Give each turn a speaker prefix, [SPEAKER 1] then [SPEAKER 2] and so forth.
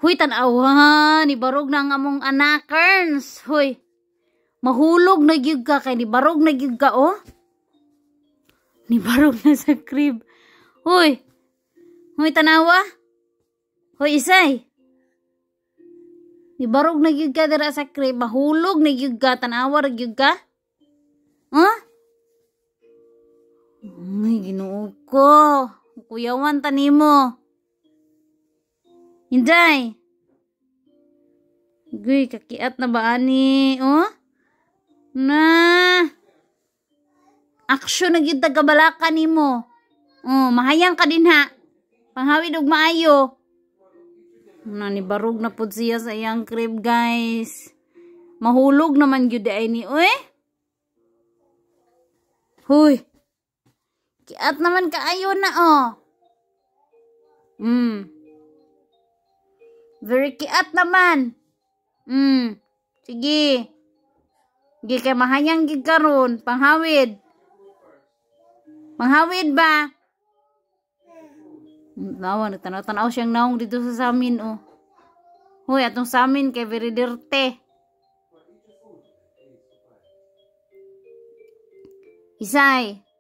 [SPEAKER 1] Huy, tanawa, ni barog na nga mong anakers. Huy, mahulog na gyud ka kay ni barog na gyud ka, oh. Ni barog na sa crib. Huy, tanawa. Huy, isay. Ni barog na gyud ka dira sa crib, mahulog na gyud ka, tanawa ra gyud ka. Huh? Ay, Ginoo ko. Kuyawan tanimo. Hinday. Guy, kakiat na ba ani? Oh? Na. Aksyon na gyud tagabalaka nimo. Oh, mahayang ka din ha. Panghawid og maayo. Nanibarog na pud siya sa iyang crib, guys. Mahulog naman gyud ay ni, oy. Huy. Kiat naman kaayo na, oh. Very kiat naman. Sige. Sige kay mahayang gid karon, panghawid. Panghawid ba? Nawa, nagtanaw-tanaw siyang naong dito sa samin, oh. Hoy, atong samin kay very dirty. Isay.